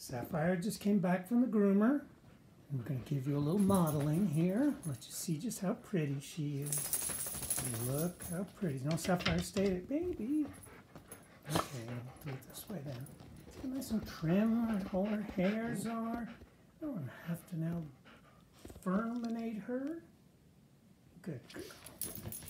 Sapphire just came back from the groomer. I'm going to give you a little modeling here. Let you see just how pretty she is. Look how pretty. No, Sapphire, stay, baby. Okay, do it this way then. See how nice and trim all her hairs are. I don't have to now furminate her. Good.